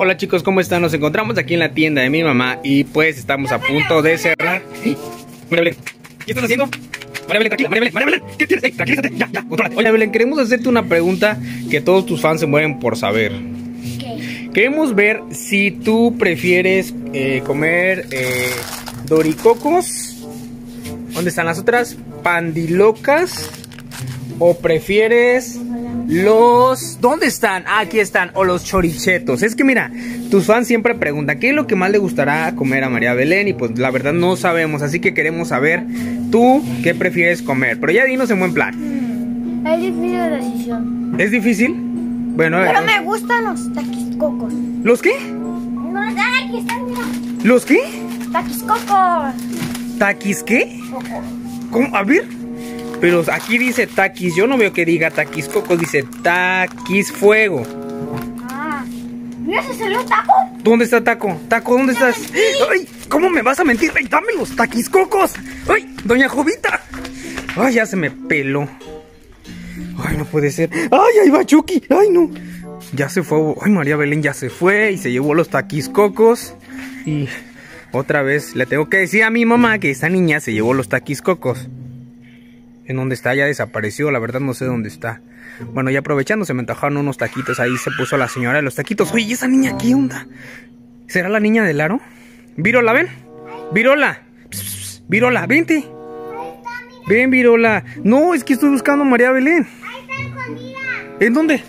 Hola chicos, ¿cómo están? Nos encontramos aquí en la tienda de mi mamá y pues estamos a punto de cerrar. María Belén, ¿qué estás haciendo? María Belén, tranquila, María Belén, ¿qué tienes? Tranquilízate, ya, contrólate. Oye Belén, queremos hacerte una pregunta que todos tus fans se mueren por saber. ¿Qué? Queremos ver si tú prefieres comer doricocos. ¿Dónde están las otras? Pandilocas. ¿O prefieres los... ¿Dónde están? Ah, aquí están. O los chorichetos. Es que mira, tus fans siempre preguntan ¿qué es lo que más le gustará comer a María Belén? Y pues la verdad no sabemos. Así que queremos saber tú qué prefieres comer. Pero ya dinos en buen plan. Es difícil la decisión. ¿Es difícil? Bueno, pero me gustan los taquiscocos. ¿Los qué? No, aquí están, mira. ¿Los qué? Taquiscocos. ¿Taquis qué? Coco. ¿Cómo? A ver. Pero aquí dice taquis, yo no veo que diga taquis cocos, dice taquis fuego. Ah, mira, ese es el taco. ¿Dónde está Taco? Taco, ¿dónde estás? ¡Ay! ¿Cómo me vas a mentir? ¡Ay, dame los taquis cocos! ¡Ay, doña Jovita! ¡Ay, ya se me peló! ¡Ay, no puede ser! ¡Ay, ahí va Chucky! ¡Ay, no! Ya se fue, ¡ay, María Belén ya se fue! Y se llevó los taquis cocos. Y otra vez le tengo que decir a mi mamá que esta niña se llevó los taquis cocos. ¿En dónde está? Ya desapareció, la verdad no sé dónde está. Bueno, ya aprovechando se me antojaron unos taquitos. Ahí se puso la señora de los taquitos. Oye, ¿y esa niña qué onda? ¿Será la niña del aro? Virola, ven. Virola. Pss, pss, Virola, vente. Ven, Virola. No, es que estoy buscando a María Belén. Ahí está escondida. ¿En dónde?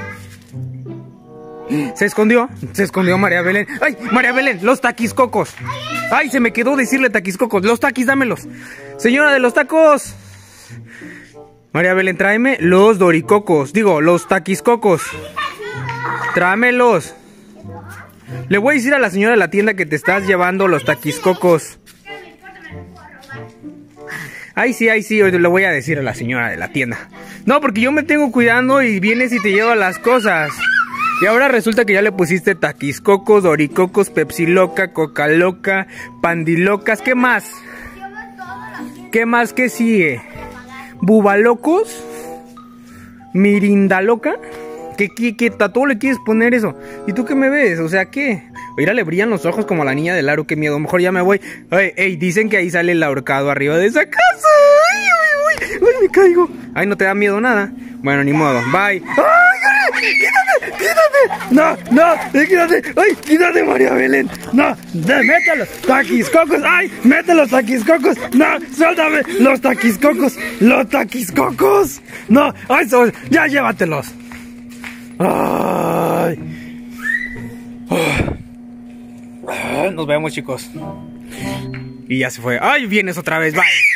Se escondió María Belén. ¡Ay, María Belén! ¡Los taquiscocos! ¡Ay, se me quedó decirle taquiscocos! ¡Los taquis, dámelos! ¡Señora de los tacos! María Belén, tráeme los doricocos. Digo, los taquiscocos. Tráemelos. Le voy a decir a la señora de la tienda que te estás llevando los taquiscocos. Ay, sí, hoy le voy a decir a la señora de la tienda. No, porque yo me tengo cuidando y vienes y te llevas las cosas. Y ahora resulta que ya le pusiste taquiscocos, doricocos, Pepsi loca, Coca loca, pandilocas. ¿Qué más? ¿Qué más? ¿Qué sigue? ¿Bubalocos? ¿Mirinda loca? ¿Qué a todo le quieres poner eso? ¿Y tú qué me ves? O sea, ¿qué? Mira, le brillan los ojos como a la niña del aro. Qué miedo, mejor ya me voy. Ey, dicen que ahí sale el ahorcado arriba de esa casa. Ay, me caigo. Ay, ¿no te da miedo nada? Bueno, ni modo, bye. ¡Ay, quítate! ¡Quítate! ¡Ay, quítate, María Belén! ¡No! ¡Mete los taquiscocos! ¡Ay, mete los taquiscocos! ¡No! ¡Suéltame los taquiscocos! ¡Los taquiscocos! ¡No! ¡Ay, ya llévatelos! ¡Ay! Nos vemos, chicos. Y ya se fue. ¡Ay, vienes otra vez! ¡Bye!